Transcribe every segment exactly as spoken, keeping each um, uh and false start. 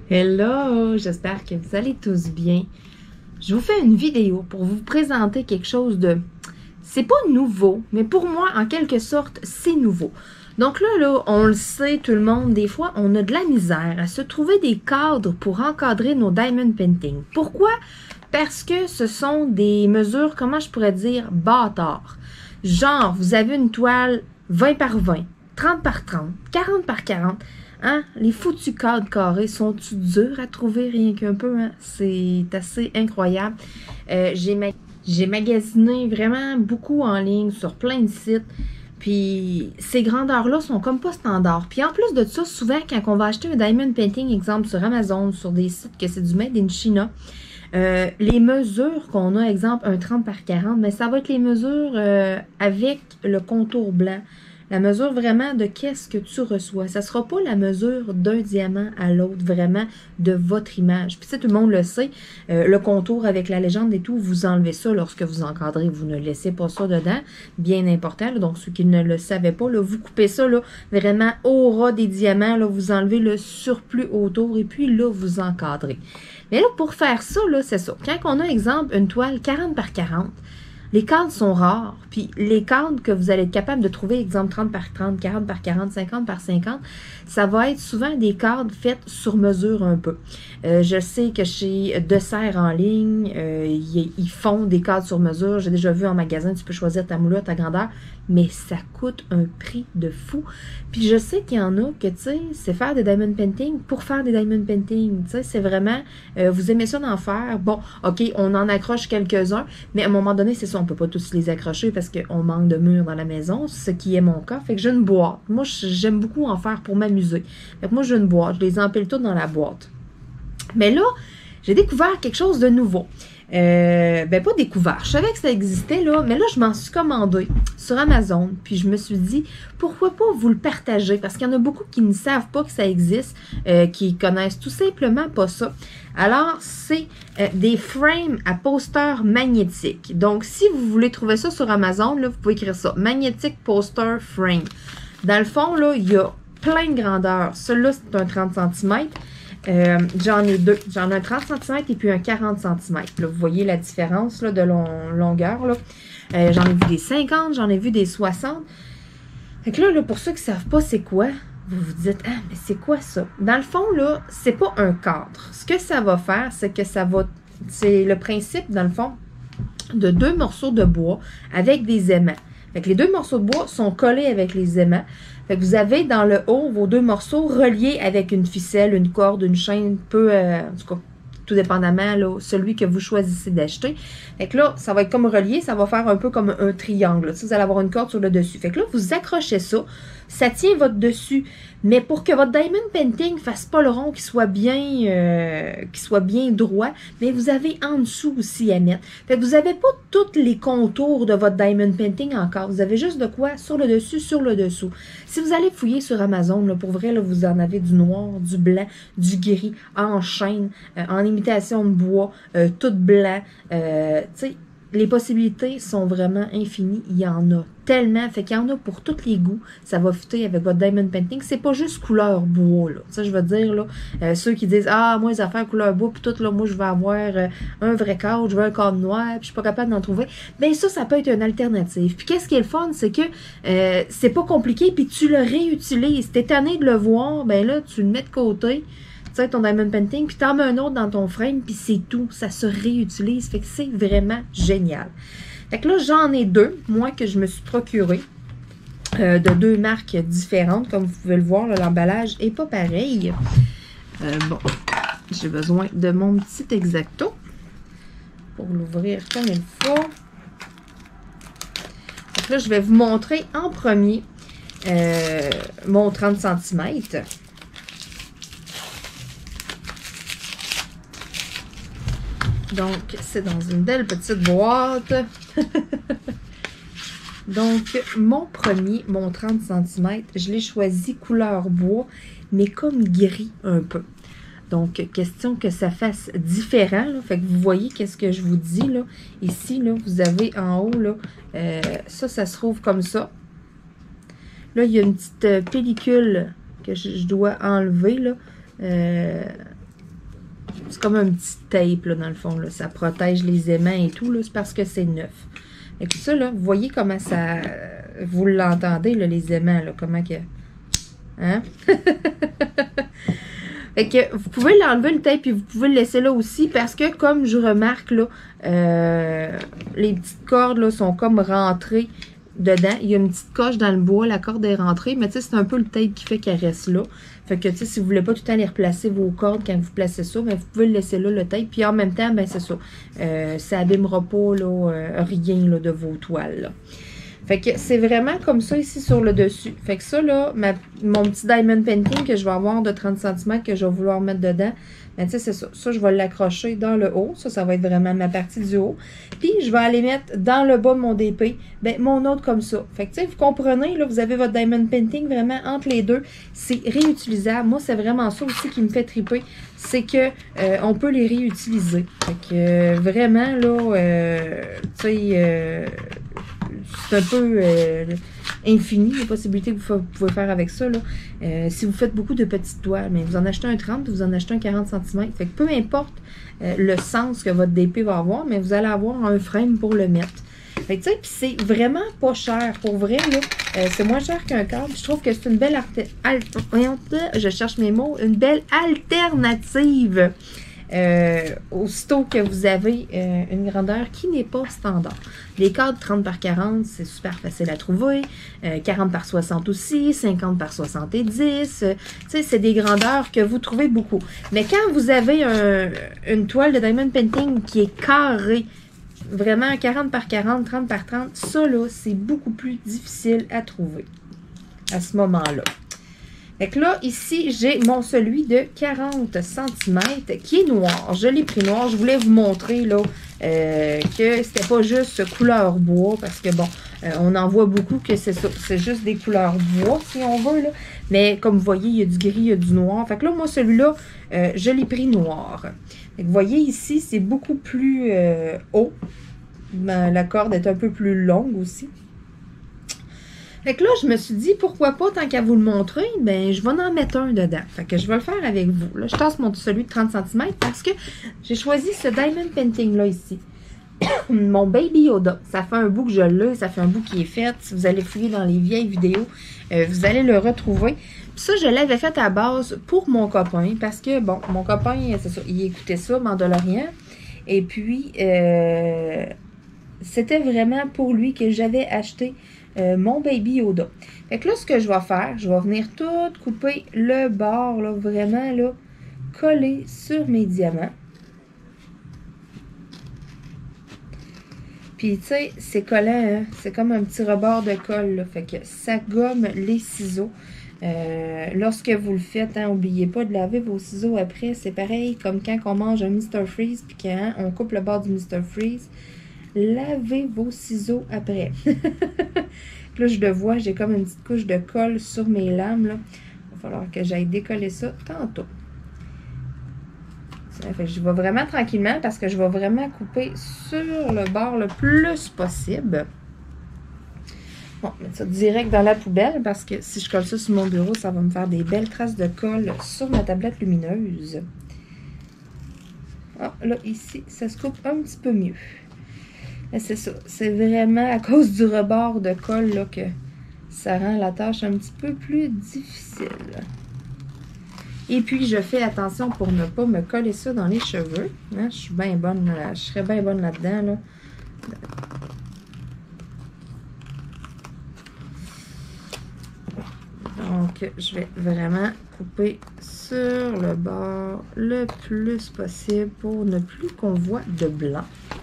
Hello, j'espère que vous allez tous bien. Je vous fais une vidéo pour vous présenter quelque chose de... C'est pas nouveau, mais pour moi, en quelque sorte, c'est nouveau. Donc là, là, on le sait, tout le monde, des fois, on a de la misère à se trouver des cadres pour encadrer nos diamond paintings. Pourquoi? Parce que ce sont des mesures, comment je pourrais dire, bâtards. Genre, vous avez une toile vingt par vingt, trente par trente, quarante par quarante. Hein? Les foutus cadres carrés sont-ils durs à trouver rien qu'un peu? Hein? C'est assez incroyable. Euh, j'ai ma j'ai magasiné vraiment beaucoup en ligne sur plein de sites. Puis ces grandeurs-là sont comme pas standards. Puis en plus de ça, souvent quand on va acheter un diamond painting, exemple sur Amazon, sur des sites que c'est du Made in China, euh, les mesures qu'on a, exemple un trente par quarante, mais ça va être les mesures euh, avec le contour blanc. La mesure vraiment de qu'est-ce que tu reçois. Ça ne sera pas la mesure d'un diamant à l'autre, vraiment, de votre image. Puis ça, tout le monde le sait, euh, le contour avec la légende et tout, vous enlevez ça lorsque vous encadrez. Vous ne laissez pas ça dedans. Bien important. Là, donc, ceux qui ne le savaient pas, là, vous coupez ça là, vraiment au ras des diamants. Là, vous enlevez le surplus autour et puis là, vous encadrez. Mais là, pour faire ça, là, c'est ça. Quand on a, exemple, une toile quarante par quarante, les cadres sont rares, puis les cadres que vous allez être capable de trouver, exemple trente par trente, quarante par quarante, cinquante par cinquante, ça va être souvent des cadres faits sur mesure un peu. Euh, je sais que chez Dessert en ligne, euh, ils, ils font des cadres sur mesure. J'ai déjà vu en magasin, tu peux choisir ta moulure, ta grandeur, mais ça coûte un prix de fou. Puis je sais qu'il y en a que, tu sais, c'est faire des diamond painting pour faire des diamond painting. Tu sais, c'est vraiment, euh, vous aimez ça d'en faire. Bon, OK, on en accroche quelques-uns, mais à un moment donné, c'est ça, on peut pas tous les accrocher parce qu'on manque de murs dans la maison, ce qui est mon cas. Fait que j'ai une boîte. Moi, j'aime beaucoup en faire pour m'amuser. Fait que moi, j'ai une boîte. Je les empile toutes dans la boîte. Mais là, j'ai découvert quelque chose de nouveau. Euh, ben, pas découvert. Je savais que ça existait, là, mais là, je m'en suis commandé sur Amazon. Puis, je me suis dit, pourquoi pas vous le partager? Parce qu'il y en a beaucoup qui ne savent pas que ça existe, euh, qui connaissent tout simplement pas ça. Alors, c'est euh, des frames à poster magnétique. Donc, si vous voulez trouver ça sur Amazon, là, vous pouvez écrire ça. Magnetic Poster Frame. Dans le fond, là, il y a plein de grandeurs. Celui-là, c'est un trente centimètres. Euh, j'en ai deux. J'en ai un trente centimètres et puis un quarante centimètres. Là, vous voyez la différence là, de long, longueur. Là. Euh, j'en ai vu des cinquante, j'en ai vu des soixante. Fait que là, là, pour ceux qui ne savent pas c'est quoi, vous vous dites, ah, mais c'est quoi ça? Dans le fond, là, c'est pas un cadre. Ce que ça va faire, c'est que ça va... C'est le principe, dans le fond, de deux morceaux de bois avec des aimants. Fait que les deux morceaux de bois sont collés avec les aimants. Fait que vous avez dans le haut vos deux morceaux reliés avec une ficelle, une corde, une chaîne, peu, euh, en tout cas, tout dépendamment, là, celui que vous choisissez d'acheter. Fait que là, ça va être comme relié, ça va faire un peu comme un triangle. Tu sais, vous allez avoir une corde sur le dessus. Fait que là, vous accrochez ça, ça tient votre dessus. Mais pour que votre diamond painting fasse pas le rond, qu'il soit bien, euh, qu'il soit bien droit, mais vous avez en dessous aussi à mettre. Fait que vous n'avez pas tous les contours de votre diamond painting encore. Vous avez juste de quoi sur le dessus, sur le dessous. Si vous allez fouiller sur Amazon, là, pour vrai, là, vous en avez du noir, du blanc, du gris, en chaîne, euh, en imitation de bois, euh, tout blanc. Euh, tu sais, les possibilités sont vraiment infinies. Il y en a tellement. Fait qu'il y en a pour tous les goûts. Ça va fitter avec votre diamond painting. C'est pas juste couleur bois, là. Ça, je veux dire, là, euh, ceux qui disent, ah, moi, les affaires couleur bois, puis tout, là, moi, je veux avoir euh, un vrai cadre, je veux un cadre noir, puis je suis pas capable d'en trouver. Ben, ça, ça peut être une alternative. Puis, qu'est-ce qui est le fun, c'est que euh, c'est pas compliqué, puis tu le réutilises. T'es tanné de le voir, ben là, tu le mets de côté. Tu sais, ton diamond painting, puis t'en mets un autre dans ton frame, puis c'est tout. Ça se réutilise. Fait que c'est vraiment génial. Fait que là, j'en ai deux, moi, que je me suis procuré euh, de deux marques différentes. Comme vous pouvez le voir, l'emballage n'est pas pareil. Euh, bon, j'ai besoin de mon petit Exacto pour l'ouvrir comme il faut. Donc là, je vais vous montrer en premier euh, mon trente centimètres. Donc, c'est dans une belle petite boîte. Donc, mon premier, mon trente centimètres, je l'ai choisi couleur bois, mais comme gris un peu. Donc, question que ça fasse différent. Là. Fait que vous voyez qu'est-ce que je vous dis. Là. Ici, là, vous avez en haut, là, euh, ça, ça se trouve comme ça. Là, il y a une petite pellicule que je, je dois enlever. Là. Euh, C'est comme un petit tape, là, dans le fond. Là. Ça protège les aimants et tout. C'est parce que c'est neuf. Et que ça, là, vous voyez comment ça... Vous l'entendez, là, les aimants, là, comment que... Hein? Fait que vous pouvez l'enlever le tape et vous pouvez le laisser là aussi parce que comme je remarque là, euh, les petites cordes là sont comme rentrées dedans. Il y a une petite coche dans le bois, la corde est rentrée, mais tu sais, c'est un peu le tape qui fait qu'elle reste là. Fait que tu sais, si vous voulez pas tout le temps aller replacer vos cordes quand vous placez ça, ben, vous pouvez le laisser là, le tape. Puis en même temps, ben c'est ça. Euh, ça abîmera pas là, euh, rien là, de vos toiles. Là. Fait que c'est vraiment comme ça ici sur le dessus. Fait que ça, là, ma, mon petit diamond painting que je vais avoir de trente centimètres que je vais vouloir mettre dedans, ben tu sais, c'est ça. Ça, je vais l'accrocher dans le haut. Ça, ça va être vraiment ma partie du haut. Puis, je vais aller mettre dans le bas de mon D P, ben mon autre comme ça. Fait que, tu sais, vous comprenez, là, vous avez votre diamond painting vraiment entre les deux. C'est réutilisable. Moi, c'est vraiment ça aussi qui me fait triper. C'est que euh, on peut les réutiliser. Fait que, euh, vraiment, là, euh, tu sais... Euh, c'est un peu euh, infini les possibilités que vous pouvez faire avec ça. Là. Euh, si vous faites beaucoup de petites toiles, mais vous en achetez un trente, vous en achetez un quarante centimètres. Fait que peu importe euh, le sens que votre D P va avoir, mais vous allez avoir un frame pour le mettre. Fait que tu sais, puis c'est vraiment pas cher. Pour vrai, là, euh, c'est moins cher qu'un câble. Je trouve que c'est une belle alternative. Je cherche mes mots. Une belle alternative. Euh, aussitôt que vous avez euh, une grandeur qui n'est pas standard. Les cadres trente par quarante, c'est super facile à trouver. Euh, quarante par soixante aussi, cinquante par soixante-dix. Euh, tu sais, c'est des grandeurs que vous trouvez beaucoup. Mais quand vous avez un, une toile de diamond painting qui est carrée, vraiment quarante par quarante, trente par trente, ça là, c'est beaucoup plus difficile à trouver à ce moment-là. Fait que là, ici, j'ai mon celui de quarante centimètres qui est noir. Je l'ai pris noir. Je voulais vous montrer là euh, que c'était pas juste couleur bois parce que bon, euh, on en voit beaucoup que c'est ça. C'est juste des couleurs bois si on veut là. Mais comme vous voyez, il y a du gris, il y a du noir. Fait que là, moi, celui-là, euh, je l'ai pris noir. Fait que vous voyez ici, c'est beaucoup plus euh, haut. Ben, la corde est un peu plus longue aussi. Fait que là, je me suis dit, pourquoi pas, tant qu'à vous le montrer, ben je vais en mettre un dedans. Fait que je vais le faire avec vous. Là, je tasse mon celui de trente centimètres parce que j'ai choisi ce diamond painting-là ici. Mon Baby Yoda. Ça fait un bout que je l'ai, ça fait un bout qui est fait. Si vous allez fouiller dans les vieilles vidéos, euh, vous allez le retrouver. Puis ça, je l'avais fait à base pour mon copain parce que, bon, mon copain, c'est ça, il écoutait ça, Mandalorian. Et puis, euh, c'était vraiment pour lui que j'avais acheté Euh, mon Baby Yoda. Fait que là, ce que je vais faire, je vais venir tout couper le bord, là, vraiment, là, coller sur mes diamants. Puis, tu sais, c'est collant, hein? C'est comme un petit rebord de colle, là. Fait que ça gomme les ciseaux. Euh, lorsque vous le faites, hein, n'oubliez pas de laver vos ciseaux après. C'est pareil comme quand on mange un mister Freeze, puis quand on coupe le bord du mister Freeze. Lavez vos ciseaux après. Là, je le vois, j'ai comme une petite couche de colle sur mes lames. Là. Il va falloir que j'aille décoller ça tantôt. Ça fait, je vais vraiment tranquillement parce que je vais vraiment couper sur le bord le plus possible. Bon, mettre ça direct dans la poubelle parce que si je colle ça sur mon bureau, ça va me faire des belles traces de colle sur ma tablette lumineuse. Ah, là, ici, ça se coupe un petit peu mieux. C'est ça, c'est vraiment à cause du rebord de colle là, que ça rend la tâche un petit peu plus difficile. Et puis, je fais attention pour ne pas me coller ça dans les cheveux. Hein, je suis bien bonne, je serais bien bonne là-dedans. Là. Donc, je vais vraiment couper sur le bord le plus possible pour ne plus qu'on voit de blanc.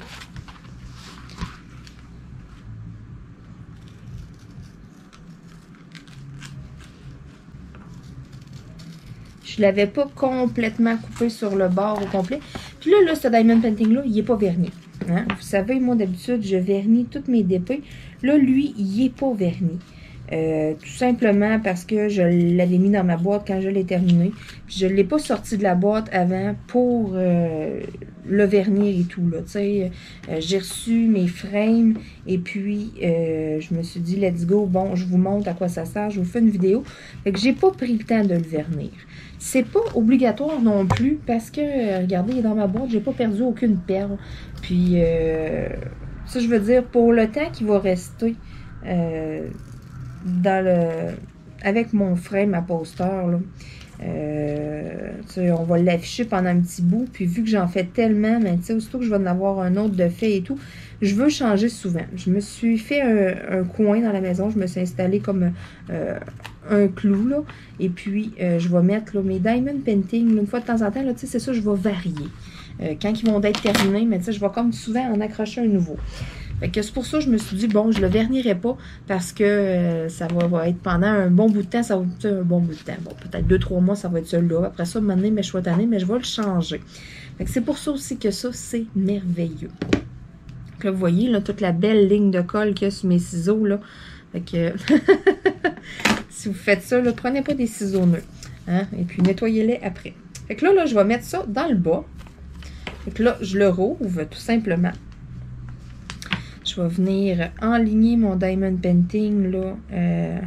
Je ne l'avais pas complètement coupé sur le bord au complet. Puis là, là ce diamond painting-là, il n'est pas verni. Hein? Vous savez, moi, d'habitude, je vernis toutes mes D P. Là, lui, il n'est pas verni. Euh, tout simplement parce que je l'avais mis dans ma boîte quand je l'ai terminé. Puis je ne l'ai pas sorti de la boîte avant pour euh, le vernir et tout. Là, euh, j'ai reçu mes frames et puis euh, je me suis dit let's go, bon, je vous montre à quoi ça sert, je vous fais une vidéo. Fait que j'ai pas pris le temps de le vernir. C'est pas obligatoire non plus parce que, euh, regardez, il est dans ma boîte, j'ai pas perdu aucune perle. Puis euh, ça, je veux dire, pour le temps qui va rester euh, dans le avec mon frame à poster, là, euh, on va l'afficher pendant un petit bout, puis vu que j'en fais tellement, mais aussitôt que je vais en avoir un autre de fait et tout, je veux changer souvent. Je me suis fait un, un coin dans la maison, je me suis installé comme euh, un clou, là, et puis euh, je vais mettre là, mes diamond painting, là, une fois de temps en temps, c'est ça, je vais varier. Euh, quand ils vont être terminés, mais je vais comme souvent en accrocher un nouveau. Fait que c'est pour ça que je me suis dit, bon, je le vernirai pas parce que euh, ça va, va être pendant un bon bout de temps, ça va être un bon bout de temps. Bon, peut-être deux, trois mois, ça va être celui-là. Après ça, maintenant, mes choix d'année, mais je vais le changer. Fait que c'est pour ça aussi que ça, c'est merveilleux. Donc là, vous voyez, là, toute la belle ligne de colle qu'il y a sur mes ciseaux, là. Fait que, si vous faites ça, là, prenez pas des ciseaux nœuds, hein, et puis nettoyez-les après. Fait que là, là, je vais mettre ça dans le bas. Fait que là, je le rouvre, tout simplement. Je vais venir enligner mon diamond painting là, euh,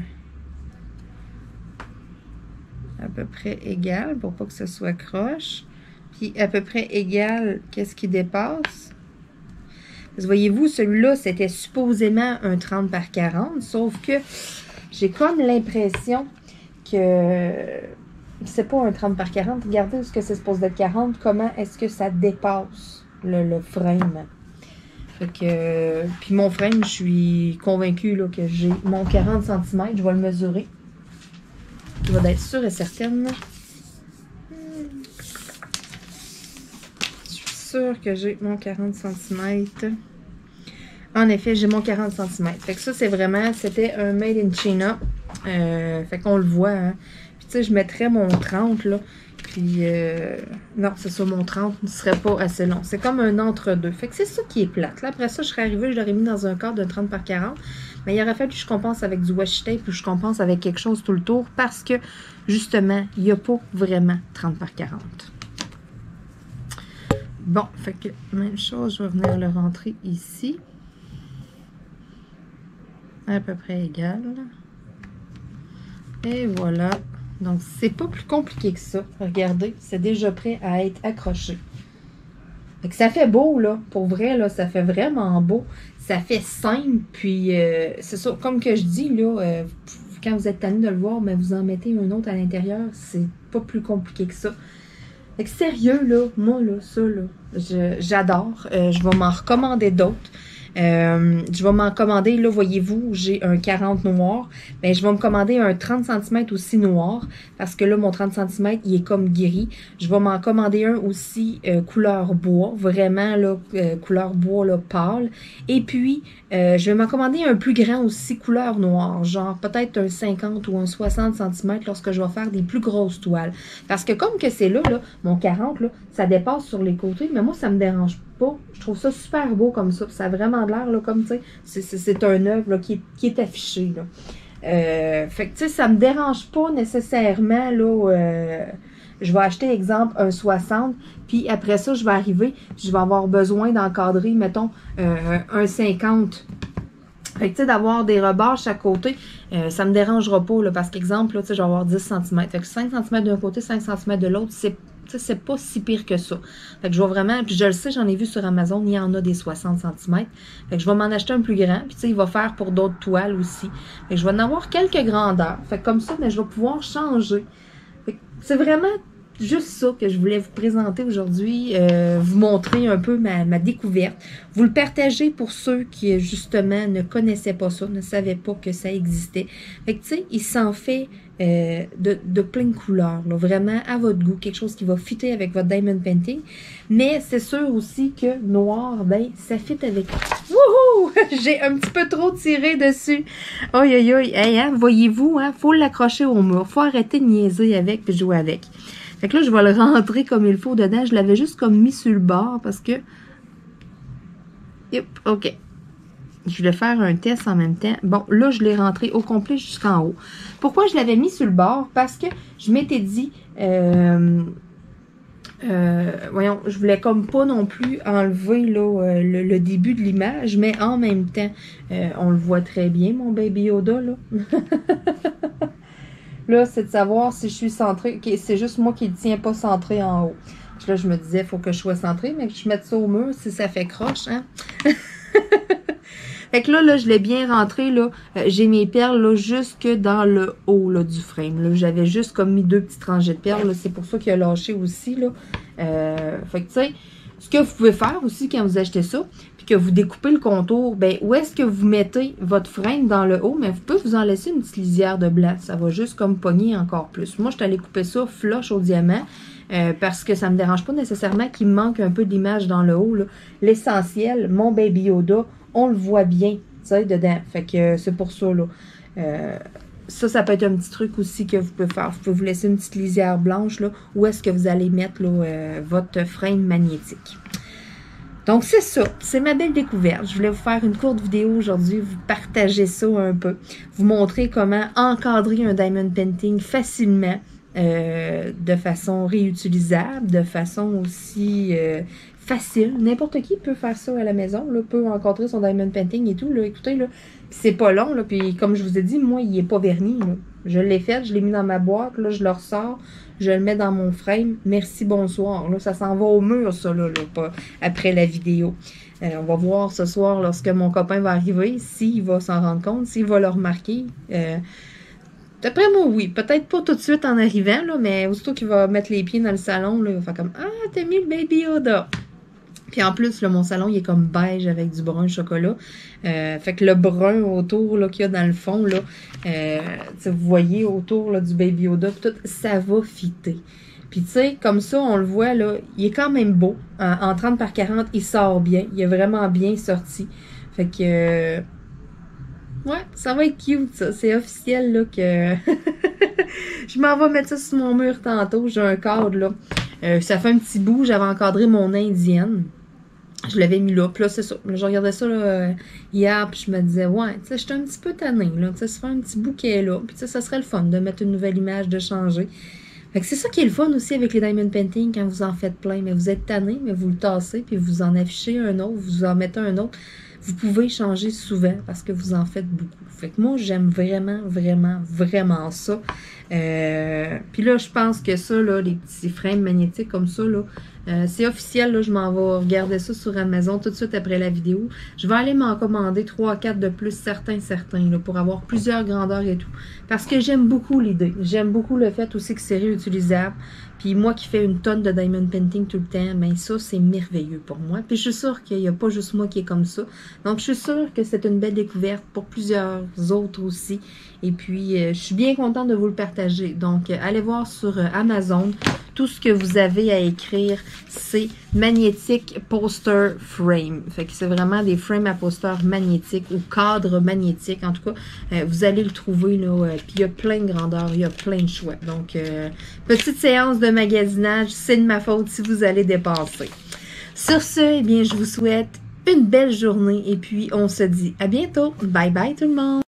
à peu près égal pour pas que ce soit croche. Puis à peu près égal, qu'est-ce qui dépasse? Parce que voyez-vous, celui-là, c'était supposément un trente par quarante, sauf que j'ai comme l'impression que c'est pas un trente par quarante. Regardez où est-ce que c'est supposé être quarante, comment est-ce que ça dépasse le, le frame. Fait que, puis mon frame, je suis convaincue là, que j'ai mon quarante centimètres. Je vais le mesurer. Je vais être sûre et certaine. Je suis sûre que j'ai mon quarante centimètres. En effet, j'ai mon quarante centimètres. Fait que ça, c'est vraiment, c'était un Made in China. Euh, fait qu'on le voit. Hein. Puis tu sais, je mettrais mon trente là. Puis, euh, non, c'est ça, mon trente ne serait pas assez long. C'est comme un entre-deux. Fait que c'est ça qui est plate. Là, après ça, je serais arrivée, je l'aurais mis dans un cadre de trente par quarante. Mais il aurait fallu que je compense avec du washi tape ou je compense avec quelque chose tout le tour parce que, justement, il n'y a pas vraiment trente par quarante. Bon, fait que, même chose, je vais venir le rentrer ici. À peu près égal. Et voilà. Donc, c'est pas plus compliqué que ça. Regardez, c'est déjà prêt à être accroché. Fait que ça fait beau, là. Pour vrai, là, ça fait vraiment beau. Ça fait simple, puis euh, c'est ça. Comme que je dis, là, euh, quand vous êtes tanné de le voir, mais vous en mettez un autre à l'intérieur. C'est pas plus compliqué que ça. Fait que sérieux, là, moi, là, ça, là, j'adore. Euh, je vais m'en recommander d'autres. Euh, je vais m'en commander, là, voyez-vous, j'ai un quarante noir. Ben, je vais me commander un trente centimètres aussi noir. Parce que là, mon trente centimètres, il est comme gris. Je vais m'en commander un aussi euh, couleur bois. Vraiment, là, euh, couleur bois, là, pâle. Et puis, euh, je vais m'en commander un plus grand aussi, couleur noire. Genre, peut-être un cinquante ou un soixante centimètres lorsque je vais faire des plus grosses toiles. Parce que comme que c'est là, là, mon quarante, là, ça dépasse sur les côtés. Mais moi, ça me dérange pas. Pas. Je trouve ça super beau comme ça. Ça a vraiment l'air, là, comme, tu sais, c'est un œuvre, là, qui, est, qui est affiché, là. Euh, fait que, tu sais, ça me dérange pas nécessairement, là, euh, je vais acheter, exemple, un soixante, puis après ça, je vais arriver, je vais avoir besoin d'encadrer, mettons, euh, un cinquante. Fait que, tu sais, d'avoir des rebords chaque côté, euh, ça me dérangera pas, là, parce qu'exemple, là, tu sais, je vais avoir dix centimètres. Fait que cinq centimètres d'un côté, cinq centimètres de l'autre, c'est c'est pas si pire que ça. Fait que je vais vraiment, puis je le sais, j'en ai vu sur Amazon, il y en a des soixante centimètres. Fait que je vais m'en acheter un plus grand, puis tu sais, il va faire pour d'autres toiles aussi. Fait que je vais en avoir quelques grandeurs. Fait que comme ça, mais je vais pouvoir changer. Fait que c'est vraiment juste ça que je voulais vous présenter aujourd'hui, euh, vous montrer un peu ma, ma découverte. Vous le partagez pour ceux qui, justement, ne connaissaient pas ça, ne savaient pas que ça existait. Fait que, tu sais, il s'en fait euh, de, de plein de couleurs, là, vraiment à votre goût, quelque chose qui va fitter avec votre diamond painting. Mais c'est sûr aussi que noir, ben, ça fit avec... Wouhou! J'ai un petit peu trop tiré dessus. Aïe, aïe, aïe. Hey, hein, voyez-vous, hein, faut l'accrocher au mur. Faut arrêter de niaiser avec puis jouer avec. Fait que là, je vais le rentrer comme il faut dedans. Je l'avais juste comme mis sur le bord parce que... Yep, OK. je voulais faire un test en même temps. Bon, là, je l'ai rentré au complet jusqu'en haut. Pourquoi je l'avais mis sur le bord? Parce que je m'étais dit... Euh, Euh, voyons, je voulais comme pas non plus enlever là, euh, le, le début de l'image, mais en même temps, euh, on le voit très bien, mon Baby Yoda, là. Là, c'est de savoir si je suis centrée. Okay, c'est juste moi qui ne tiens pas centré en haut. Là, je me disais, il faut que je sois centrée, mais que je mette ça au mur si ça fait croche, hein. Fait que là, là, je l'ai bien rentré, là. Euh, j'ai mes perles, là, jusque dans le haut, là, du frame, là. J'avais juste comme mis deux petites rangées de perles, là. C'est pour ça qu'il a lâché aussi, là. Euh, fait que, tu sais, ce que vous pouvez faire aussi quand vous achetez ça, puis que vous découpez le contour, ben, où est-ce que vous mettez votre frame dans le haut? Mais vous pouvez vous en laisser une petite lisière de blanc. Ça va juste comme pogner encore plus. Moi, je suis allée couper ça flush au diamant. Euh, parce que ça me dérange pas nécessairement qu'il me manque un peu d'image dans le haut. L'essentiel, mon Baby Yoda, on le voit bien, tu sais, dedans. Fait que euh, c'est pour ça, là. Euh, ça, ça peut être un petit truc aussi que vous pouvez faire. Vous pouvez vous laisser une petite lisière blanche, là, où est-ce que vous allez mettre, là, euh, votre frame magnétique. Donc, c'est ça. C'est ma belle découverte. Je voulais vous faire une courte vidéo aujourd'hui, vous partager ça un peu, vous montrer comment encadrer un diamond painting facilement, Euh, de façon réutilisable, de façon aussi euh, facile. N'importe qui peut faire ça à la maison, là, peut encadrer son diamond painting et tout. Là. Écoutez, là, c'est pas long. Là, puis comme je vous ai dit, moi, il est pas verni. Là. Je l'ai fait, je l'ai mis dans ma boîte, là, je le ressors, je le mets dans mon frame. Merci, bonsoir. Là, ça s'en va au mur, ça, là, là pas après la vidéo. Euh, on va voir ce soir, lorsque mon copain va arriver, s'il va s'en rendre compte, s'il va le remarquer. Euh, D'après moi, oui. Peut-être pas tout de suite en arrivant, là, mais aussitôt qu'il va mettre les pieds dans le salon, là, il va faire comme « Ah, t'as mis le Baby Yoda! » Puis en plus, là, mon salon, il est comme beige avec du brun chocolat. Euh, fait que le brun autour là, qu'il y a dans le fond, là, euh, vous voyez autour là, du Baby Yoda, tout, ça va fitter. Puis tu sais, comme ça, on le voit, là, il est quand même beau. En, en trente par quarante, il sort bien. Il est vraiment bien sorti. Fait que... Euh, ouais, ça va être cute, ça. C'est officiel, là, que... je m'en vais mettre ça sur mon mur tantôt. J'ai un cadre, là. Euh, ça fait un petit bout. J'avais encadré mon indienne. Je l'avais mis là. Puis là, c'est ça. Je regardais ça, là, hier, puis je me disais, ouais, tu sais, j'étais un petit peu tannée, là. Tu sais, ça fait un petit bouquet, là. Puis tu sais, ça serait le fun de mettre une nouvelle image, de changer. Fait que c'est ça qui est le fun aussi avec les diamond painting quand vous en faites plein. Mais vous êtes tanné, mais vous le tassez, puis vous en affichez un autre, vous en mettez un autre. Vous pouvez changer souvent parce que vous en faites beaucoup. Fait que moi, j'aime vraiment, vraiment, vraiment ça. Euh, Puis là, je pense que ça, là, les petits frames magnétiques comme ça, là, euh, c'est officiel. Là, je m'en vais regarder ça sur Amazon tout de suite après la vidéo. Je vais aller m'en commander trois à quatre de plus, certains, certains, là, pour avoir plusieurs grandeurs et tout. Parce que j'aime beaucoup l'idée. J'aime beaucoup le fait aussi que c'est réutilisable. Puis moi qui fais une tonne de diamond painting tout le temps, ben ça, c'est merveilleux pour moi. Puis je suis sûre qu'il n'y a pas juste moi qui est comme ça. Donc je suis sûre que c'est une belle découverte pour plusieurs autres aussi. Et puis euh, je suis bien contente de vous le partager. Donc euh, allez voir sur euh, Amazon. Tout ce que vous avez à écrire, c'est Magnetic Poster Frame. Fait que c'est vraiment des frames à poster magnétiques ou cadres magnétiques. En tout cas, euh, vous allez le trouver là. Euh, puis il y a plein de grandeurs, il y a plein de choix. Donc, euh, petite séance de magasinage, c'est de ma faute si vous allez dépasser. Sur ce, eh bien, je vous souhaite une belle journée et puis on se dit à bientôt. Bye bye tout le monde!